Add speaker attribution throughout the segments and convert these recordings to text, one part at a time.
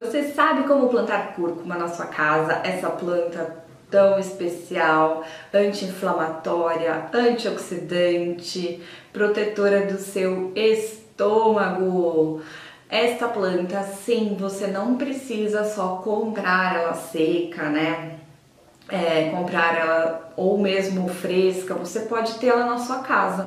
Speaker 1: Você sabe como plantar cúrcuma na sua casa? Essa planta tão especial, anti-inflamatória, antioxidante, protetora do seu estômago. Esta planta, sim, você não precisa só comprar ela seca, né? Comprar ela ou mesmo fresca, você pode ter ela na sua casa.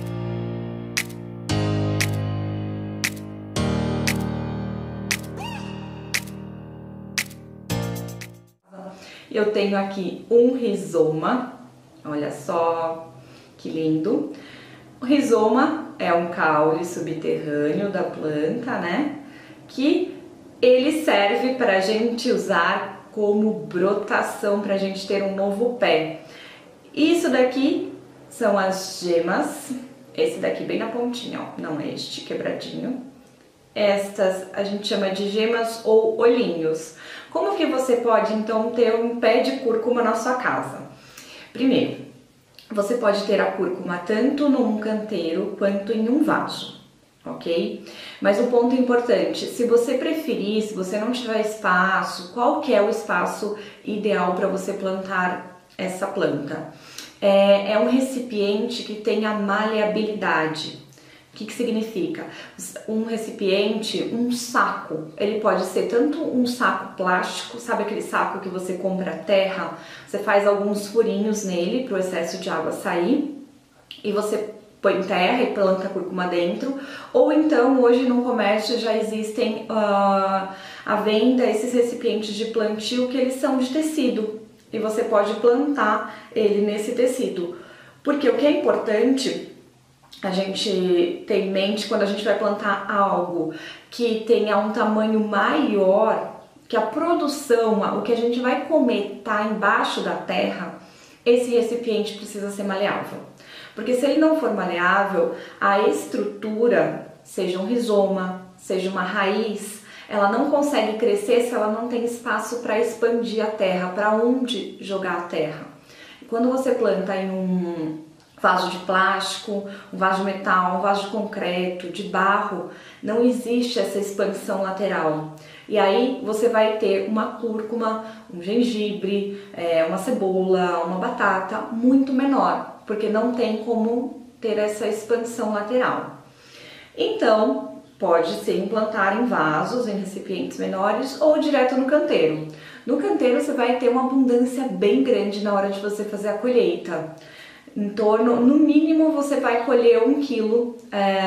Speaker 1: Eu tenho aqui um rizoma, olha só que lindo. O rizoma é um caule subterrâneo da planta, né? Que ele serve para a gente usar como brotação, para a gente ter um novo pé. Isso daqui são as gemas, esse daqui bem na pontinha, ó, não é este quebradinho. Estas a gente chama de gemas ou olhinhos. Como que você pode então ter um pé de cúrcuma na sua casa? Primeiro, você pode ter a cúrcuma tanto num canteiro quanto em um vaso, ok? Mas o ponto importante, se você preferir, se você não tiver espaço, qual que é o espaço ideal para você plantar essa planta? É um recipiente que tenha maleabilidade. O que significa? Um recipiente, um saco, ele pode ser tanto um saco plástico, sabe aquele saco que você compra terra? Você faz alguns furinhos nele para o excesso de água sair e você põe terra e planta cúrcuma dentro. Ou então, hoje no comércio já existem à venda esses recipientes de plantio que eles são de tecido e você pode plantar ele nesse tecido. Porque o que é importante a gente ter em mente quando a gente vai plantar algo que tenha um tamanho maior, que a produção, o que a gente vai comer tá embaixo da terra, esse recipiente precisa ser maleável. Porque se ele não for maleável, a estrutura, seja um rizoma, seja uma raiz, ela não consegue crescer se ela não tem espaço para expandir a terra, para onde jogar a terra. E quando você planta em um vaso de plástico, um vaso de metal, um vaso de concreto, de barro, não existe essa expansão lateral. E aí você vai ter uma cúrcuma, um gengibre, uma cebola, uma batata muito menor, porque não tem como ter essa expansão lateral. Então, pode ser implantar em vasos, em recipientes menores ou direto no canteiro. No canteiro você vai ter uma abundância bem grande na hora de você fazer a colheita. Em torno, no mínimo, você vai colher 1 quilo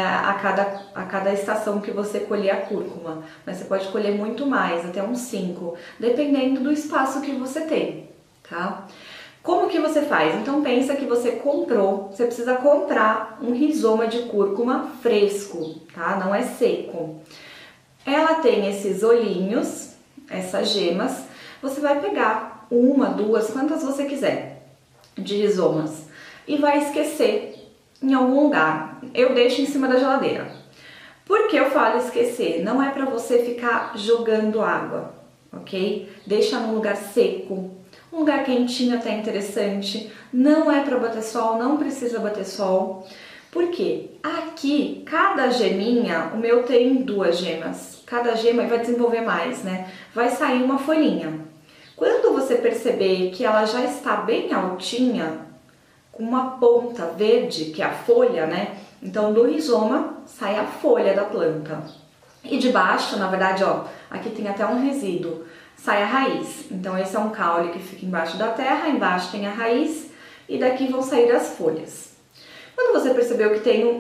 Speaker 1: a cada estação que você colher a cúrcuma. Mas você pode colher muito mais, até uns 5, dependendo do espaço que você tem, tá? Como que você faz? Então pensa que você precisa comprar um rizoma de cúrcuma fresco, tá? Não é seco. Ela tem esses olhinhos, essas gemas. Você vai pegar 1, 2, quantas você quiser de rizomas e vai esquecer em algum lugar. Eu deixo em cima da geladeira. Por que eu falo esquecer? Não é para você ficar jogando água, ok? Deixa num lugar seco, um lugar quentinho até interessante. Não é para bater sol, não precisa bater sol. Por quê? Aqui, cada geminha, o meu tem 2 gemas. Cada gema vai desenvolver mais, né? Vai sair uma folhinha. Quando você perceber que ela já está bem altinha, com uma ponta verde, que é a folha, né? Então, do rizoma sai a folha da planta. E de baixo, na verdade, ó, aqui tem até um resíduo, sai a raiz. Então, esse é um caule que fica embaixo da terra, embaixo tem a raiz e daqui vão sair as folhas. Quando você percebeu que tem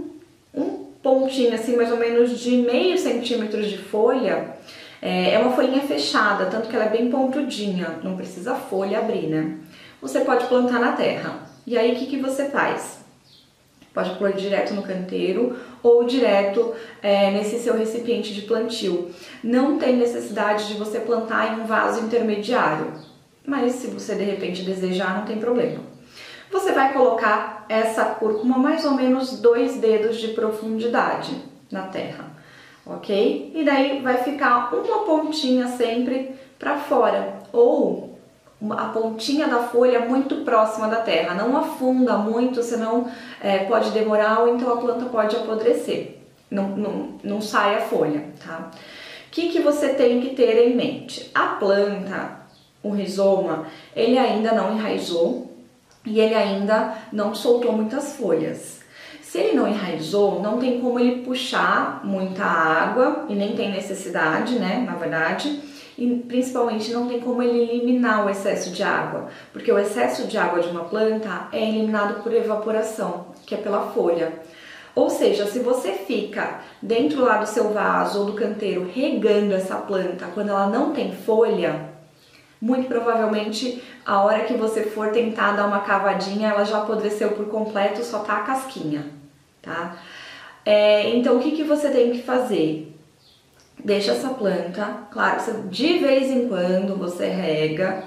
Speaker 1: um pontinho, assim, mais ou menos de meio centímetro de folha, é uma folhinha fechada, tanto que ela é bem pontudinha, não precisa a folha abrir, né? Você pode plantar na terra. E aí, o que você faz? Pode pôr direto no canteiro ou direto nesse seu recipiente de plantio. Não tem necessidade de você plantar em um vaso intermediário, mas se você de repente desejar, não tem problema. Você vai colocar essa cúrcuma mais ou menos 2 dedos de profundidade na terra, ok? E daí vai ficar uma pontinha sempre para fora, ou a pontinha da folha muito próxima da terra, não afunda muito, senão pode demorar ou então a planta pode apodrecer, não sai a folha, tá? que você tem que ter em mente? A planta, o rizoma, ele ainda não enraizou e ele ainda não soltou muitas folhas. Se ele não enraizou, não tem como ele puxar muita água e nem tem necessidade, né, na verdade, e principalmente não tem como ele eliminar o excesso de água, porque o excesso de água de uma planta é eliminado por evaporação, que é pela folha. Ou seja, se você fica dentro lá do seu vaso ou do canteiro regando essa planta quando ela não tem folha, muito provavelmente a hora que você for tentar dar uma cavadinha, ela já apodreceu por completo, só tá a casquinha, tá? Então o que você tem que fazer? Deixa essa planta, claro, de vez em quando você rega,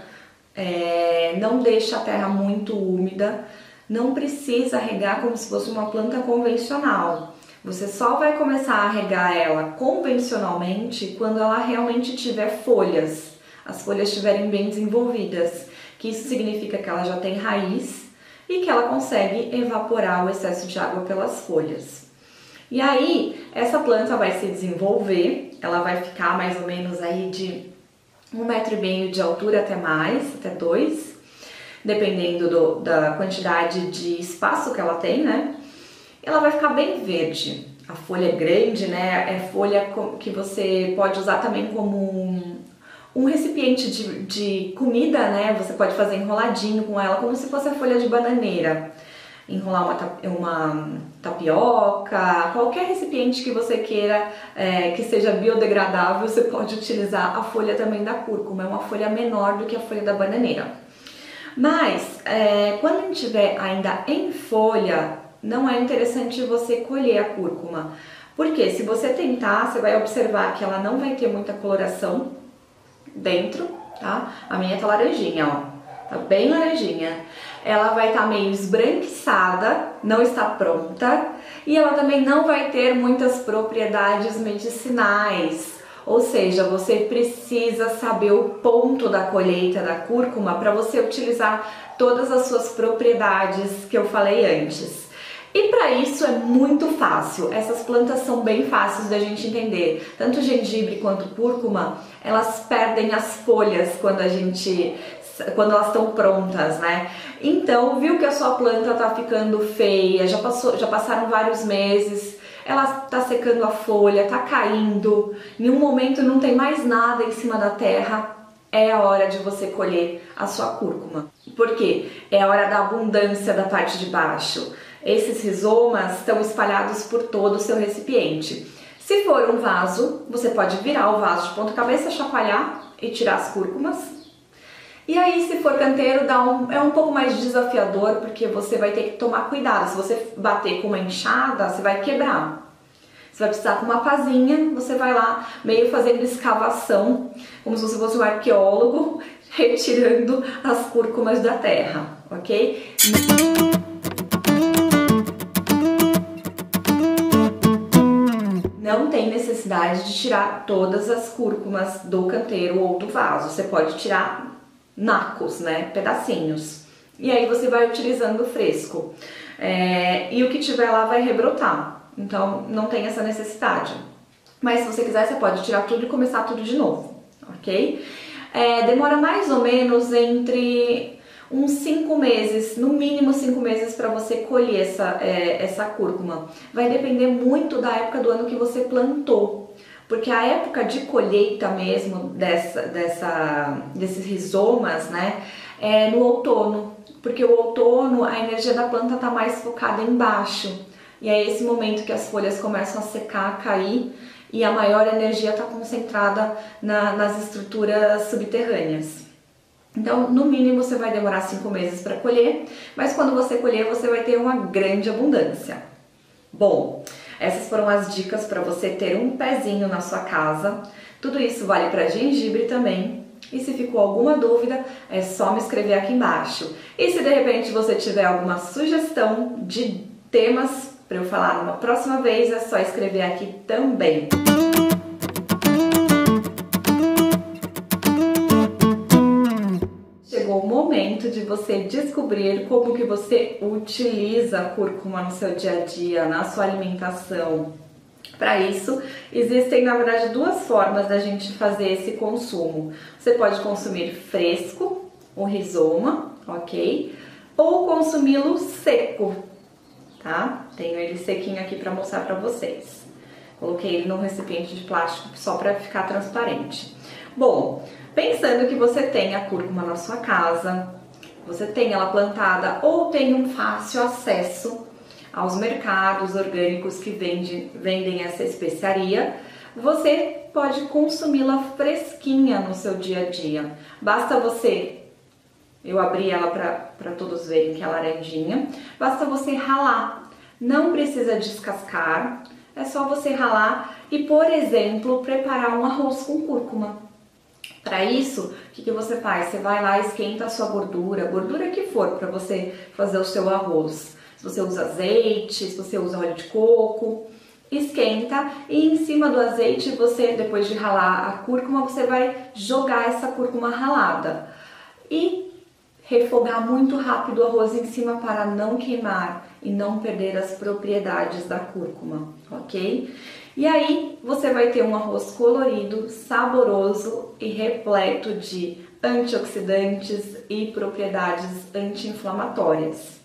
Speaker 1: não deixa a terra muito úmida, não precisa regar como se fosse uma planta convencional. Você só vai começar a regar ela convencionalmente quando ela realmente tiver folhas, as folhas estiverem bem desenvolvidas, que isso significa que ela já tem raiz e que ela consegue evaporar o excesso de água pelas folhas. E aí, essa planta vai se desenvolver, ela vai ficar mais ou menos aí de 1,5 m de altura até mais, até 2, dependendo da quantidade de espaço que ela tem, né? Ela vai ficar bem verde. A folha é grande, né? É folha que você pode usar também como um recipiente de comida, né? Você pode fazer enroladinho com ela, como se fosse a folha de bananeira. Enrolar uma tapioca, qualquer recipiente que você queira que seja biodegradável, você pode utilizar a folha também da cúrcuma. É uma folha menor do que a folha da bananeira. Mas, quando a gente estiver ainda em folha, não é interessante você colher a cúrcuma. Porque se você tentar, você vai observar que ela não vai ter muita coloração dentro, tá? A minha tá laranjinha, ó. Tá bem laranjinha. Ela vai estar meio esbranquiçada, não está pronta. E ela também não vai ter muitas propriedades medicinais. Ou seja, você precisa saber o ponto da colheita da cúrcuma para você utilizar todas as suas propriedades que eu falei antes. E para isso é muito fácil, essas plantas são bem fáceis da gente entender. Tanto gengibre quanto cúrcuma, elas perdem as folhas quando elas estão prontas, né? Então, viu que a sua planta tá ficando feia, já passaram vários meses, ela tá secando a folha, tá caindo, em um momento não tem mais nada em cima da terra, é a hora de você colher a sua cúrcuma. Por quê? É a hora da abundância da parte de baixo. Esses rizomas estão espalhados por todo o seu recipiente. Se for um vaso, você pode virar o vaso de ponta cabeça, chacoalhar e tirar as cúrcumas. E aí, se for canteiro, é um pouco mais desafiador, porque você vai ter que tomar cuidado. Se você bater com uma enxada, você vai quebrar. Você vai precisar com uma pazinha, você vai lá meio fazendo escavação, como se você fosse um arqueólogo, retirando as cúrcumas da terra, ok? Não tem necessidade de tirar todas as cúrcumas do canteiro ou do vaso. Você pode tirar nacos, né, pedacinhos. E aí você vai utilizando o fresco. E o que tiver lá vai rebrotar. Então não tem essa necessidade. Mas se você quiser, você pode tirar tudo e começar tudo de novo, ok? Demora mais ou menos entre uns 5 meses, no mínimo 5 meses para você colher essa cúrcuma. Vai depender muito da época do ano que você plantou, porque a época de colheita mesmo desses rizomas, né, é no outono, porque o outono a energia da planta está mais focada embaixo, e é esse momento que as folhas começam a secar, a cair, e a maior energia está concentrada nas estruturas subterrâneas. Então, no mínimo, você vai demorar 5 meses para colher, mas quando você colher, você vai ter uma grande abundância. Bom, essas foram as dicas para você ter um pezinho na sua casa. Tudo isso vale para gengibre também. E se ficou alguma dúvida, é só me escrever aqui embaixo. E se de repente você tiver alguma sugestão de temas para eu falar numa próxima vez, é só escrever aqui também. Chegou o momento de você descobrir como que você utiliza a cúrcuma no seu dia a dia, na sua alimentação. Para isso, existem na verdade duas formas da gente fazer esse consumo. Você pode consumir fresco, o rizoma, ok? Ou consumi-lo seco, tá? Tenho ele sequinho aqui para mostrar para vocês. Coloquei ele num recipiente de plástico só para ficar transparente. Bom, pensando que você tem a cúrcuma na sua casa, você tem ela plantada ou tem um fácil acesso aos mercados orgânicos que vendem essa especiaria, você pode consumi-la fresquinha no seu dia a dia. Basta você, eu abri ela para todos verem que é laranjinha, basta você ralar, não precisa descascar, é só você ralar e, por exemplo, preparar um arroz com cúrcuma. Para isso, o que você faz? Você vai lá, esquenta a sua gordura que for, para você fazer o seu arroz. Se você usa azeite, se você usa óleo de coco, esquenta e em cima do azeite você, depois de ralar a cúrcuma, você vai jogar essa cúrcuma ralada e refogar muito rápido o arroz em cima para não queimar e não perder as propriedades da cúrcuma, ok? E aí você vai ter um arroz colorido, saboroso e repleto de antioxidantes e propriedades anti-inflamatórias.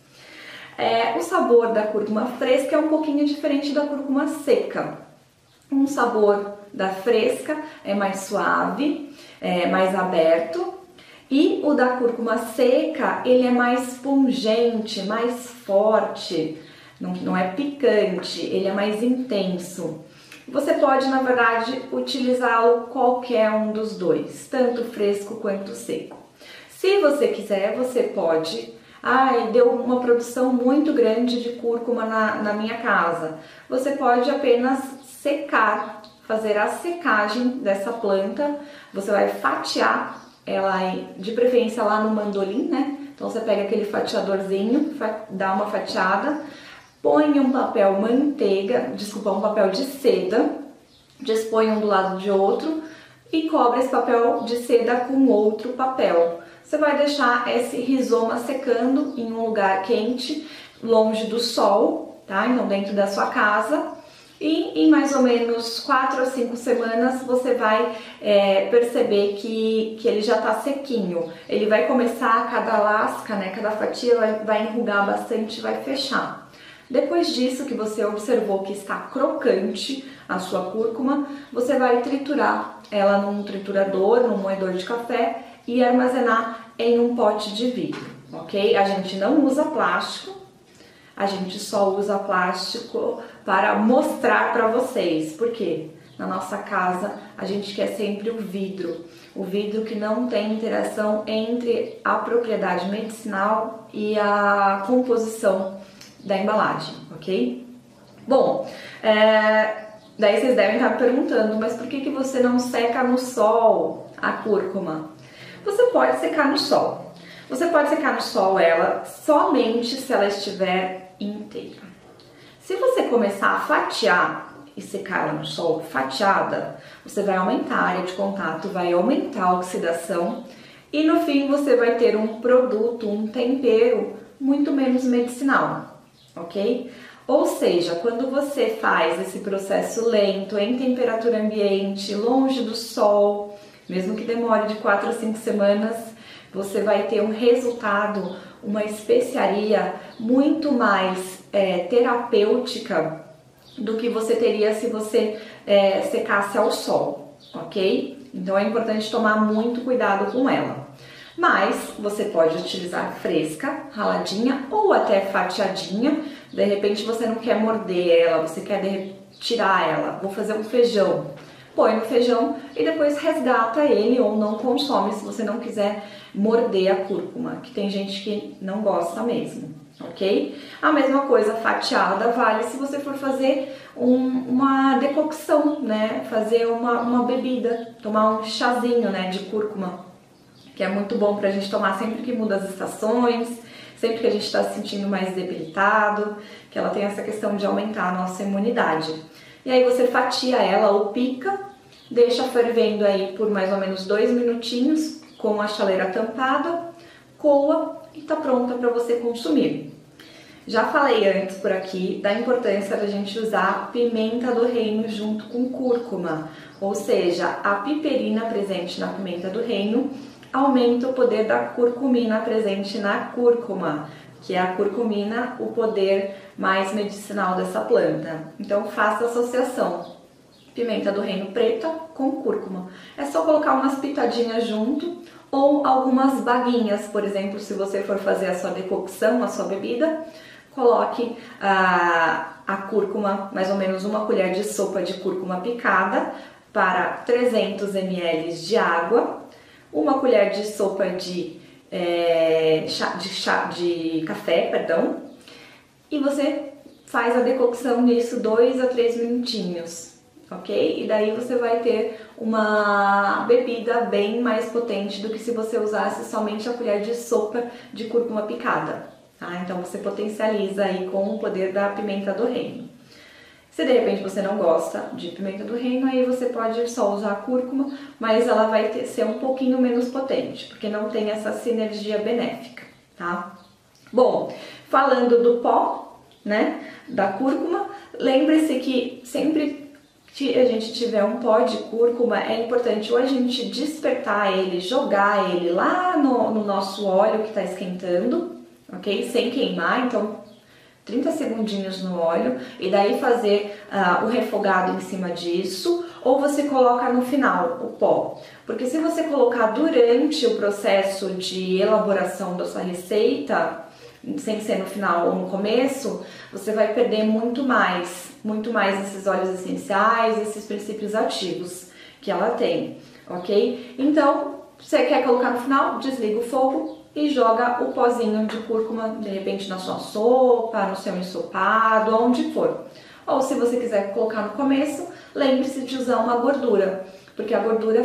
Speaker 1: O sabor da cúrcuma fresca é um pouquinho diferente da cúrcuma seca. Um sabor da fresca é mais suave, mais aberto, e o da cúrcuma seca ele é mais pungente, mais forte, não é picante, ele é mais intenso. Você pode, na verdade, utilizá-lo qualquer um dos dois, tanto fresco quanto seco. Se você quiser, você pode... deu uma produção muito grande de cúrcuma na minha casa. Você pode apenas secar, fazer a secagem dessa planta. Você vai fatiar ela, de preferência lá no mandolim, né? Então você pega aquele fatiadorzinho, dá uma fatiada, põe um papel um papel de seda, dispõe um do lado de outro e cobre esse papel de seda com outro papel. Você vai deixar esse rizoma secando em um lugar quente, longe do sol, tá? Então dentro da sua casa. E em mais ou menos 4 a 5 semanas você vai perceber que ele já tá sequinho. Ele vai começar, cada lasca, né, cada fatia vai enrugar bastante e vai fechar. Depois disso, que você observou que está crocante a sua cúrcuma, você vai triturar ela num triturador, num moedor de café e armazenar em um pote de vidro, ok? A gente não usa plástico, a gente só usa plástico para mostrar para vocês, porque na nossa casa a gente quer sempre o vidro que não tem interação entre a propriedade medicinal e a composição da embalagem, ok? Bom, daí vocês devem estar me perguntando, mas por que você não seca no sol a cúrcuma? Você pode secar no sol. Você pode secar no sol ela somente se ela estiver inteira. Se você começar a fatiar e secar ela no sol fatiada, você vai aumentar a área de contato, vai aumentar a oxidação e no fim você vai ter um produto, um tempero muito menos medicinal, ok? Ou seja, quando você faz esse processo lento, em temperatura ambiente, longe do sol, mesmo que demore de 4 a 5 semanas, você vai ter um resultado, uma especiaria muito mais terapêutica do que você teria se você secasse ao sol, ok? Então é importante tomar muito cuidado com ela. Mas você pode utilizar fresca, raladinha ou até fatiadinha. De repente você não quer morder ela, você quer tirar ela. Vou fazer um feijão. Põe no feijão e depois resgata ele ou não consome se você não quiser morder a cúrcuma, que tem gente que não gosta mesmo, ok? A mesma coisa fatiada vale se você for fazer uma decocção, né? Fazer uma bebida, tomar um chazinho, né, de cúrcuma, que é muito bom pra gente tomar sempre que muda as estações, sempre que a gente está se sentindo mais debilitado, que ela tem essa questão de aumentar a nossa imunidade. E aí você fatia ela ou pica, deixa fervendo aí por mais ou menos 2 minutinhos com a chaleira tampada, coa e tá pronta para você consumir. Já falei antes por aqui da importância da gente usar pimenta do reino junto com cúrcuma, ou seja, a piperina presente na pimenta do reino aumenta o poder da curcumina presente na cúrcuma, que é a curcumina, o poder mais medicinal dessa planta. Então faça associação, pimenta do reino preta com cúrcuma. É só colocar umas pitadinhas junto ou algumas baguinhas, por exemplo, se você for fazer a sua decocção, a sua bebida, coloque a cúrcuma, mais ou menos uma colher de sopa de cúrcuma picada para 300 ml de água, uma colher de sopa de café, perdão, e você faz a decocção nisso 2 a 3 minutinhos, ok? E daí você vai ter uma bebida bem mais potente do que se você usasse somente a colher de sopa de cúrcuma picada, tá? Então você potencializa aí com o poder da pimenta do reino. Se de repente você não gosta de pimenta do reino, aí você pode só usar a cúrcuma, mas ela vai ser um pouquinho menos potente, porque não tem essa sinergia benéfica, tá? Bom, falando do pó, né, da cúrcuma, lembre-se que sempre que a gente tiver um pó de cúrcuma, é importante ou a gente despertar ele, jogar ele lá no nosso óleo que está esquentando, ok? Sem queimar, então 30 segundinhos no óleo e daí fazer o refogado em cima disso, ou você coloca no final o pó, porque se você colocar durante o processo de elaboração da sua receita, sem ser no final ou no começo, você vai perder muito mais esses óleos essenciais, esses princípios ativos que ela tem, ok? Então, você quer colocar no final, desliga o fogo e joga o pozinho de cúrcuma, de repente na sua sopa, no seu ensopado, onde for. Ou se você quiser colocar no começo, lembre-se de usar uma gordura, porque a gordura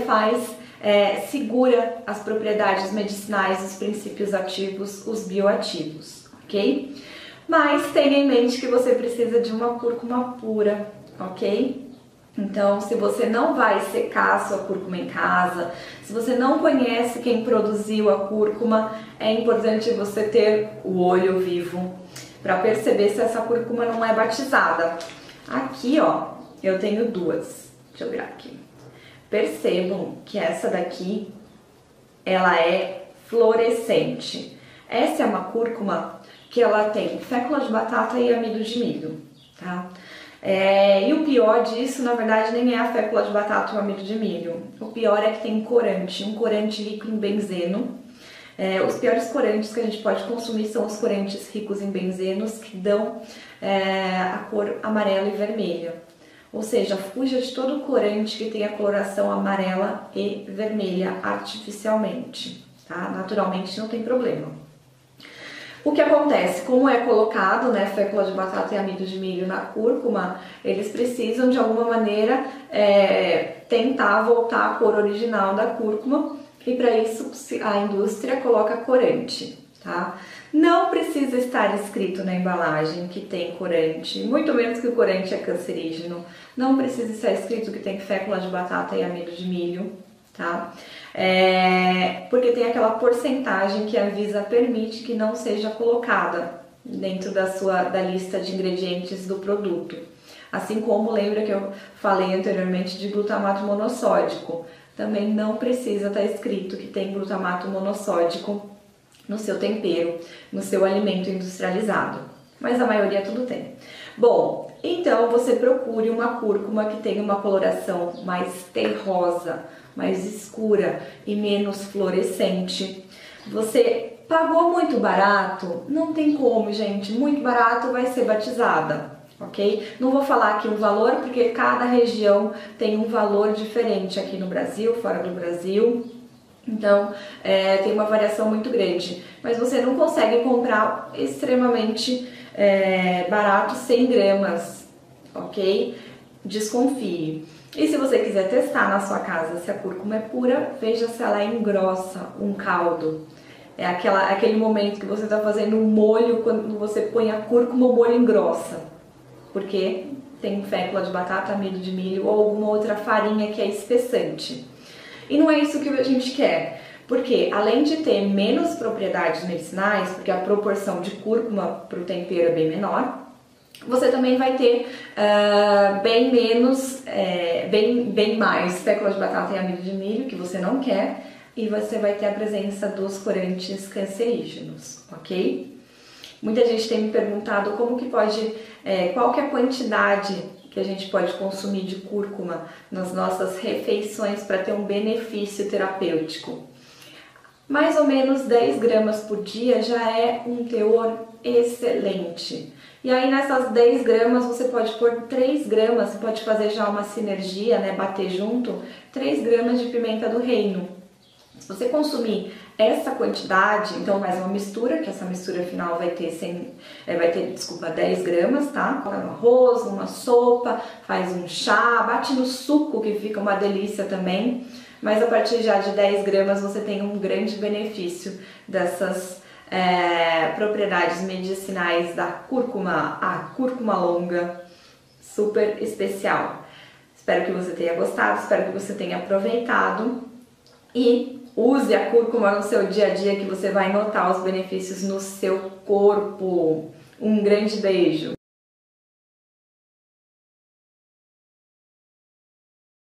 Speaker 1: segura as propriedades medicinais, os princípios ativos, os bioativos, ok? Mas tenha em mente que você precisa de uma cúrcuma pura, ok? Então, se você não vai secar a sua cúrcuma em casa, se você não conhece quem produziu a cúrcuma, é importante você ter o olho vivo para perceber se essa cúrcuma não é batizada. Aqui, ó, eu tenho duas. Deixa eu virar aqui. Percebam que essa daqui, ela é fluorescente. Essa é uma cúrcuma que ela tem fécula de batata e amido de milho, tá? E o pior disso, na verdade, nem é a fécula de batata ou amido de milho. O pior é que tem corante, um corante rico em benzeno. Os piores corantes que a gente pode consumir são os corantes ricos em benzenos, que dão a cor amarela e vermelha. Ou seja, fuja de todo corante que tenha coloração amarela e vermelha artificialmente, tá? Naturalmente não tem problema. O que acontece? Como é colocado, né, fécula de batata e amido de milho na cúrcuma, eles precisam de alguma maneira tentar voltar à cor original da cúrcuma, e para isso a indústria coloca corante, tá? Não precisa estar escrito na embalagem que tem corante, muito menos que o corante é cancerígeno. Não precisa estar escrito que tem fécula de batata e amido de milho, tá? Porque tem aquela porcentagem que a Anvisa permite que não seja colocada dentro da lista de ingredientes do produto. Assim como, lembra que eu falei anteriormente de glutamato monossódico, também não precisa estar escrito que tem glutamato monossódico no seu tempero, no seu alimento industrializado, mas a maioria tudo tem. Bom, então você procure uma cúrcuma que tenha uma coloração mais terrosa, mais escura e menos fluorescente. Você pagou muito barato? Não tem como, gente, muito barato vai ser batizada, ok? Não vou falar aqui o valor, porque cada região tem um valor diferente aqui no Brasil, fora do Brasil. Então, tem uma variação muito grande, mas você não consegue comprar extremamente barato 100 gramas, ok? Desconfie. E se você quiser testar na sua casa se a cúrcuma é pura, veja se ela engrossa um caldo. É aquele momento que você está fazendo um molho, quando você põe a cúrcuma, o molho engrossa, porque tem fécula de batata, amido de milho ou alguma outra farinha que é espessante. E não é isso que a gente quer. Porque além de ter menos propriedades medicinais, porque a proporção de cúrcuma para o tempero é bem menor, você também vai ter bem mais fécula de batata e amido de milho, que você não quer, e você vai ter a presença dos corantes cancerígenos, ok? Muita gente tem me perguntado como que pode, qual que é a quantidade que a gente pode consumir de cúrcuma nas nossas refeições para ter um benefício terapêutico. Mais ou menos 10 gramas por dia já é um teor excelente. E aí nessas 10 gramas você pode pôr 3 gramas, você pode fazer já uma sinergia, né, bater junto, 3 gramas de pimenta do reino. Se você consumir essa quantidade, então mais uma mistura, que essa mistura final vai ter 10 gramas, tá? Coloca no arroz, numa sopa, faz um chá, bate no suco, que fica uma delícia também. Mas a partir já de 10 gramas você tem um grande benefício dessas propriedades medicinais da cúrcuma, a cúrcuma longa, super especial. Espero que você tenha gostado, espero que você tenha aproveitado e use a cúrcuma no seu dia a dia, que você vai notar os benefícios no seu corpo. Um grande beijo!